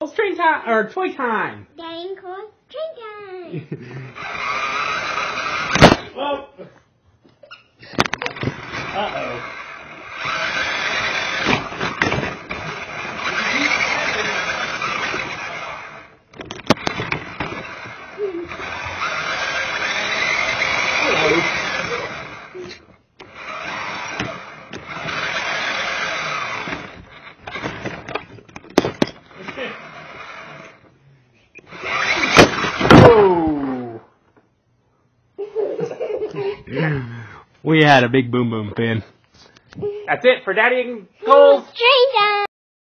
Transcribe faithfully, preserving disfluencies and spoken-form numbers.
Train time or toy time. Daddy and Cole, train time. Well. Uh oh. We had a big boom boom pin. That's it for Daddy and Cole's Train